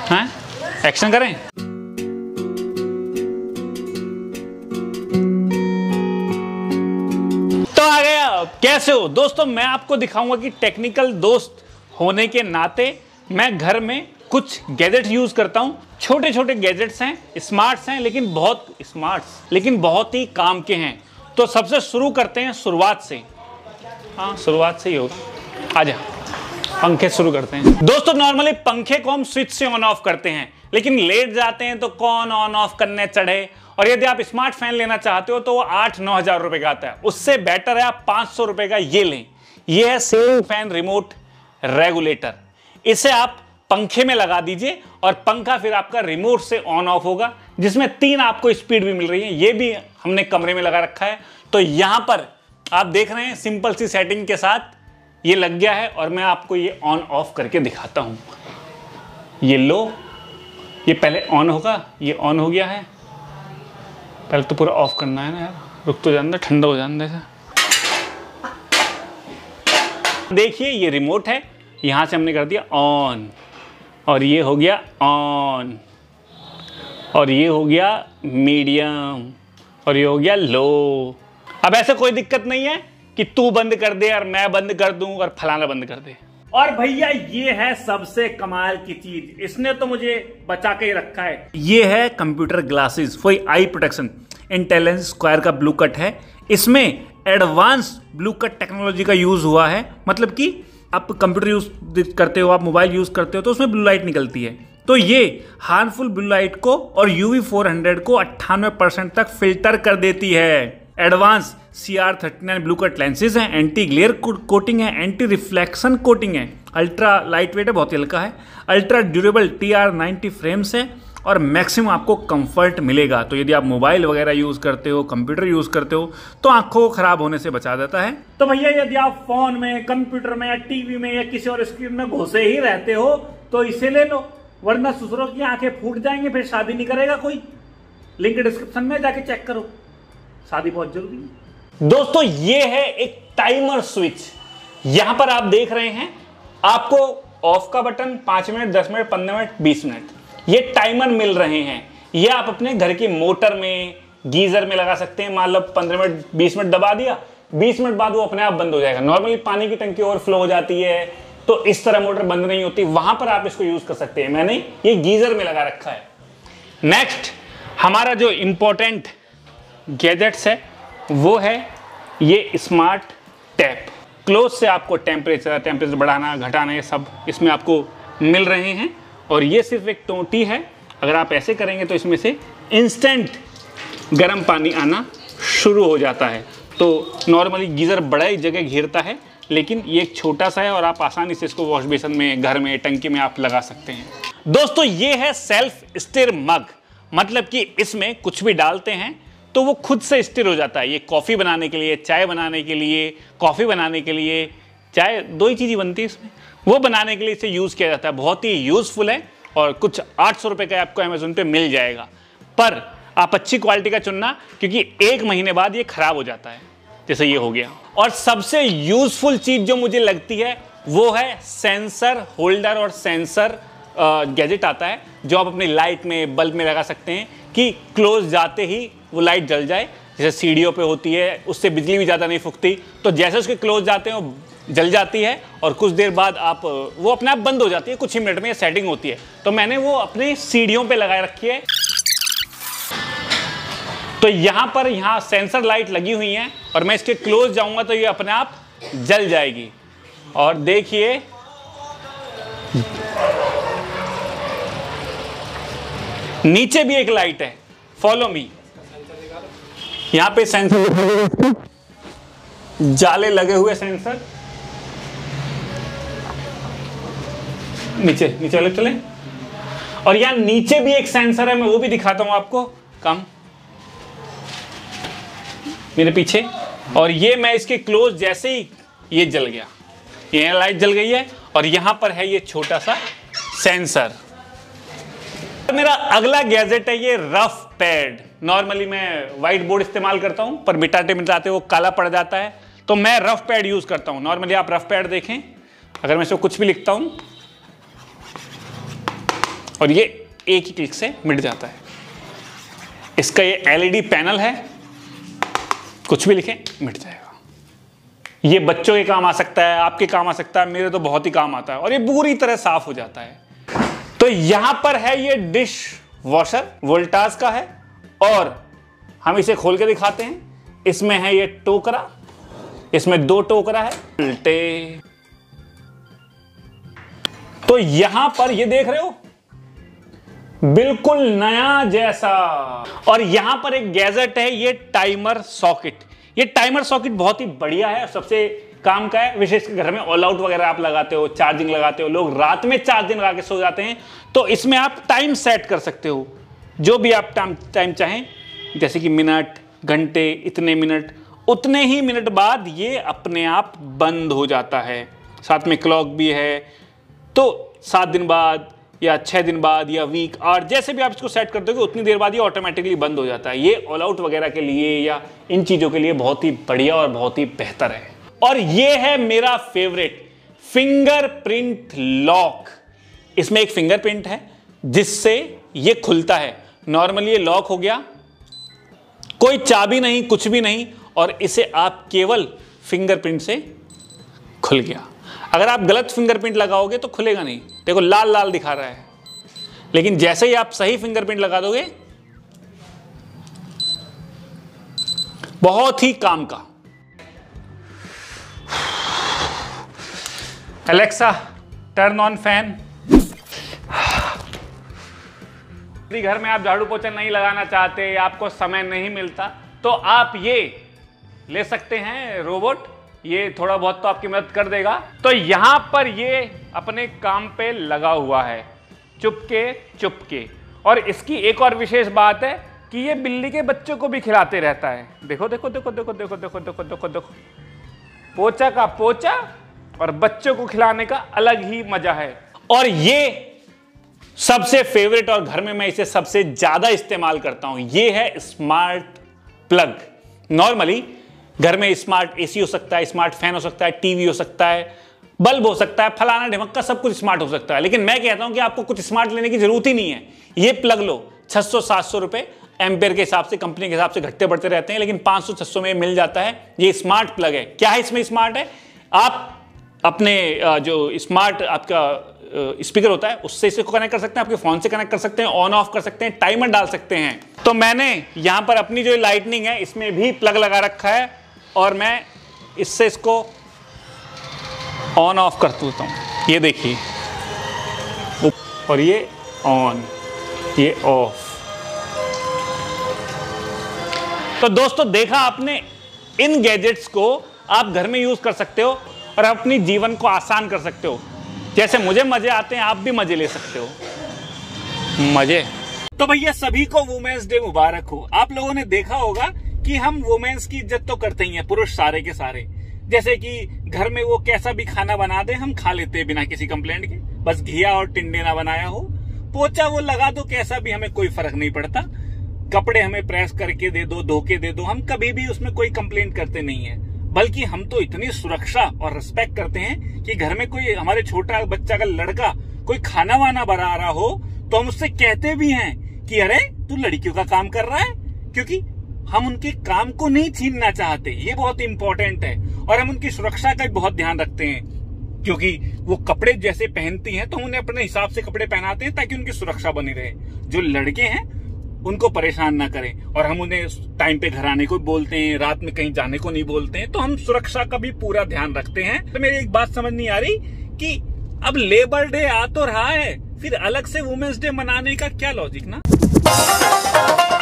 हैं, एक्शन करें। तो आ गया, कैसे हो दोस्तों। मैं आपको दिखाऊंगा कि टेक्निकल दोस्त होने के नाते मैं घर में कुछ गैजेट यूज करता हूं। छोटे छोटे गैजेट्स हैं, स्मार्ट्स हैं, लेकिन बहुत ही काम के हैं। तो सबसे शुरू करते हैं शुरुआत से। हाँ, शुरुआत से ही होगा। आजा, पंखे शुरू करते हैं। दोस्तों नॉर्मली पंखे को हम स्विच से ऑन ऑफ करते हैं, लेकिन लेट जाते हैं तो कौन ऑन ऑफ करने चढ़े। और यदि आप स्मार्ट फैन लेना चाहते हो तो वो 8-9 हज़ार रुपए का आता है। उससे बेटर है आप 500 रुपए का ये लें। ये है सीलिंग फैन रिमोट रेगुलेटर। इसे आप पंखे में लगा दीजिए और पंखा फिर आपका रिमोट से ऑन ऑफ होगा, जिसमें 3 आपको स्पीड भी मिल रही है। ये भी हमने कमरे में लगा रखा है। तो यहां पर आप देख रहे हैं सिंपल सी सेटिंग के साथ ये लग गया है। और मैं आपको ये ऑन ऑफ करके दिखाता हूं। ये लो, ये पहले ऑन होगा, ये ऑन हो गया है। पहले तो पूरा ऑफ करना है ना यार, रुक तो जान दे, ठंडा हो जाने दे। देखिए ये रिमोट है, यहां से हमने कर दिया ऑन, और ये हो गया ऑन, और ये हो गया मीडियम, और ये हो गया लो। अब ऐसे कोई दिक्कत नहीं है कि तू बंद कर दे और मैं बंद कर दूं और फलाना बंद कर दे। और भैया ये है सबसे कमाल की चीज, इसने तो मुझे बचा के ही रखा है। ये है computer glasses for eye protection. Intelligence square का ब्लू कट है। इसमें एडवांस ब्लू कट टेक्नोलॉजी का यूज हुआ है। मतलब कि आप कंप्यूटर यूज करते हो, आप मोबाइल यूज करते हो तो उसमें ब्लू लाइट निकलती है। तो ये हार्मफुल ब्लू लाइट को और UV 400 को 98% तक फिल्टर कर देती है। Advance CR39 blue cut lenses हैं, एंटी ग्लेयर कोटिंग है, एंटी रिफ्लेक्शन कोटिंग है, अल्ट्रा लाइट वेट है, बहुत हल्का है, अल्ट्रा ड्यूरेबल TR90 फ्रेम्स है, और मैक्सिमम आपको कंफर्ट मिलेगा। तो यदि आप मोबाइल वगैरह यूज करते हो, कंप्यूटर यूज करते हो तो आंखों को खराब होने से बचा देता है। तो भैया यदि आप फोन में, कंप्यूटर में या टीवी में या किसी और स्क्रीन में घुसे ही रहते हो तो इसे ले लो, वरना ससुरों की आंखें फूट जाएंगे, फिर शादी नहीं करेगा कोई। लिंक डिस्क्रिप्शन में जाके चेक करो, शादी बहुत जरूरी है। दोस्तों ये है एक टाइमर स्विच। यहां पर आप देख रहे हैं आपको ऑफ का button 5 minute, 10 minute, 15 minute, 20 minute ये टाइमर मिल रहे हैं। ये आप अपने घर की मोटर में, गीजर में लगा सकते हैं। मान लो 15 मिनट, 20 मिनट दबा दिया, 20 मिनट बाद वो अपने आप बंद हो जाएगा। नॉर्मली पानी की टंकी ओवरफ्लो हो जाती है तो इस तरह मोटर बंद नहीं होती, वहां पर आप इसको यूज कर सकते हैं। मैंने ये गीजर में लगा रखा है। नेक्स्ट हमारा जो इंपॉर्टेंट गैजेट्स है वो है ये स्मार्ट टैप। क्लोज से आपको टेम्परेचर बढ़ाना, घटाना, ये सब इसमें आपको मिल रहे हैं। और ये सिर्फ एक टोटी है। अगर आप ऐसे करेंगे तो इसमें से इंस्टेंट गर्म पानी आना शुरू हो जाता है। तो नॉर्मली गीजर बड़ा ही जगह घेरता है, लेकिन ये एक छोटा सा है और आप आसानी से इसको वॉश बेसिन में, घर में, टंकी में आप लगा सकते हैं। दोस्तों ये है सेल्फ स्टिर मग। मतलब कि इसमें कुछ भी डालते हैं तो वो खुद से स्टिर हो जाता है। ये कॉफ़ी बनाने के लिए, चाय बनाने के लिए, कॉफ़ी बनाने के लिए, चाय 2 ही चीज़ें बनती है इसमें, वो बनाने के लिए इसे यूज़ किया जाता है। बहुत ही यूज़फुल है और कुछ 800 रुपये का आपको अमेज़न पे मिल जाएगा। पर आप अच्छी क्वालिटी का चुनना, क्योंकि 1 महीने बाद ये ख़राब हो जाता है, जैसे ये हो गया। और सबसे यूज़फुल चीज़ जो मुझे लगती है वो है सेंसर होल्डर और सेंसर गैजेट आता है, जो आप अपनी लाइट में, बल्ब में लगा सकते हैं कि क्लोज जाते ही वो लाइट जल जाए। जैसे सीढ़ियों पे होती है, उससे बिजली भी ज़्यादा नहीं फूकती, तो जैसे उसके क्लोज जाते हैं वो जल जाती है और कुछ देर बाद वो अपने आप बंद हो जाती है। कुछ ही मिनट में ये सेटिंग होती है। तो मैंने वो अपनी सीढ़ियों पे लगाए रखी है। तो यहाँ सेंसर लाइट लगी हुई है और मैं इसके क्लोज जाऊंगा तो ये अपने आप जल जाएगी। और देखिए नीचे भी एक लाइट है, फॉलो मी। यहां पे सेंसर, जाले लगे हुए सेंसर, नीचे अलग चले। और यहां नीचे भी एक सेंसर है, मैं वो भी दिखाता हूं आपको, कम मेरे पीछे। और ये मैं इसके क्लोज जैसे ही ये जल गया, ये लाइट जल गई है। और यहां पर है ये छोटा सा सेंसर। मेरा अगला गैजेट है ये रफ पैड। नॉर्मली मैं व्हाइट बोर्ड इस्तेमाल करता हूं, पर मिटाते वो काला पड़ जाता है, तो मैं रफ पैड यूज करता हूं। नॉर्मली आप रफ पैड देखें, अगर मैं इसको कुछ भी लिखता हूं और ये एक ही क्लिक से मिट जाता है। इसका ये LED पैनल है, कुछ भी लिखें मिट जाएगा। ये बच्चों के काम आ सकता है, आपके काम आ सकता है, मेरे तो बहुत ही काम आता है, और ये पूरी तरह साफ हो जाता है। तो यहां पर है ये डिश वॉशर, वोल्टास का है, और हम इसे खोल के दिखाते हैं। इसमें है ये टोकरा, इसमें 2 टोकरा है उल्टे। तो यहां पर ये देख रहे हो बिल्कुल नया जैसा। और यहां पर एक गैजेट है, ये टाइमर सॉकेट। ये टाइमर सॉकेट बहुत ही बढ़िया है, सबसे काम का है, विशेषकर घर में ऑल आउट वगैरह आप लगाते हो, चार्जिंग लगाते हो, लोग रात में चार्जिंग लगा के सो जाते हैं, तो इसमें आप टाइम सेट कर सकते हो, जो भी आप टाइम चाहें, जैसे कि मिनट, घंटे, इतने मिनट, उतने ही मिनट बाद ये अपने आप बंद हो जाता है। साथ में क्लॉक भी है, तो 7 दिन बाद या 6 दिन बाद या वीक, और जैसे भी आप इसको सेट कर दोगे उतनी देर बाद ये ऑटोमेटिकली बंद हो जाता है। ये ऑल आउट वगैरह के लिए या इन चीज़ों के लिए बहुत ही बढ़िया और बहुत ही बेहतर है। और ये है मेरा फेवरेट फिंगरप्रिंट लॉक। इसमें एक फिंगरप्रिंट है जिससे ये खुलता है। नॉर्मली ये लॉक हो गया, कोई चाबी नहीं, कुछ भी नहीं, और इसे आप केवल फिंगरप्रिंट से खुल गया। अगर आप गलत फिंगरप्रिंट लगाओगे तो खुलेगा नहीं, देखो लाल लाल दिखा रहा है, लेकिन जैसे ही आप सही फिंगरप्रिंट लगा दोगे, बहुत ही काम का। Alexa turn on fan. यदि घर में आप झाड़ू पोछा नहीं लगाना चाहते, आपको समय नहीं मिलता, तो आप ये ले सकते हैं रोबोट। ये थोड़ा बहुत तो आपकी मदद कर देगा। तो यहां पर ये अपने काम पे लगा हुआ है, चुपके चुपके। और इसकी एक और विशेष बात है कि ये बिल्ली के बच्चों को भी खिलाते रहता है। देखो देखो देखो देखो देखो देखो देखो देखो देखो, पोछा का पोछा और बच्चों को खिलाने का अलग ही मजा है। और ये सबसे फेवरेट, और घर में मैं इसे सबसे ज्यादा इस्तेमाल करता हूं, ये है स्मार्ट प्लग। नॉर्मली घर में स्मार्ट एसी हो सकता है, स्मार्ट फैन हो सकता है, टीवी हो सकता है, बल्ब हो सकता है, फलाना ढिमक्का, सब कुछ स्मार्ट हो सकता है। लेकिन मैं कहता हूं कि आपको कुछ स्मार्ट लेने की जरूरत ही नहीं है। ये प्लग लो, 600-700 रुपए एम्पेयर के हिसाब से, कंपनी के हिसाब से घटते बढ़ते रहते हैं, लेकिन 500-600 में मिल जाता है। ये स्मार्ट प्लग है। क्या है इसमें स्मार्ट है? आप अपने जो स्मार्ट आपका स्पीकर होता है उससे इसे कनेक्ट कर सकते हैं, आपके फोन से कनेक्ट कर सकते हैं, ऑन ऑफ कर सकते हैं, टाइमर डाल सकते हैं। तो मैंने यहां पर अपनी जो लाइटनिंग है इसमें भी प्लग लगा रखा है, और मैं इससे इसको ऑन ऑफ कर देता हूं। ये देखिए, और ये ऑन, ये ऑफ। तो दोस्तों देखा आपने, इन गैजेट्स को आप घर में यूज कर सकते हो और अपनी जीवन को आसान कर सकते हो। जैसे मुझे मजे आते हैं, आप भी मजे ले सकते हो। मजे। तो भैया सभी को वुमेन्स डे मुबारक हो। आप लोगों ने देखा होगा कि हम वुमेन्स की इज्जत तो करते ही हैं, पुरुष सारे के सारे। जैसे कि घर में वो कैसा भी खाना बना दे, हम खा लेते हैं बिना किसी कंप्लेंट के, बस घिया और टिंडे ना बनाया हो। पोछा वो लगा दो कैसा भी, हमें कोई फर्क नहीं पड़ता। कपड़े हमें प्रेस करके दे दो, धो के दे दो, हम कभी भी उसमें कोई कंप्लेंट करते नहीं है। बल्कि हम तो इतनी सुरक्षा और रिस्पेक्ट करते हैं कि घर में कोई हमारे छोटा बच्चा का लड़का कोई खाना वाना बना रहा हो तो हम उससे कहते भी हैं कि अरे तू लड़कियों का काम कर रहा है, क्योंकि हम उनके काम को नहीं छीनना चाहते। ये बहुत इंपॉर्टेंट है। और हम उनकी सुरक्षा का भी बहुत ध्यान रखते हैं, क्योंकि वो कपड़े जैसे पहनती हैं तो हम उन्हें अपने हिसाब से कपड़े पहनाते हैं ताकि उनकी सुरक्षा बनी रहे। जो लड़के हैं उनको परेशान ना करें, और हम उन्हें टाइम पे घर आने को बोलते हैं, रात में कहीं जाने को नहीं बोलते हैं। तो हम सुरक्षा का भी पूरा ध्यान रखते हैं। तो मेरी एक बात समझ नहीं आ रही कि अब लेबर डे आ तो रहा है, फिर अलग से वुमेन्स डे मनाने का क्या लॉजिक ना।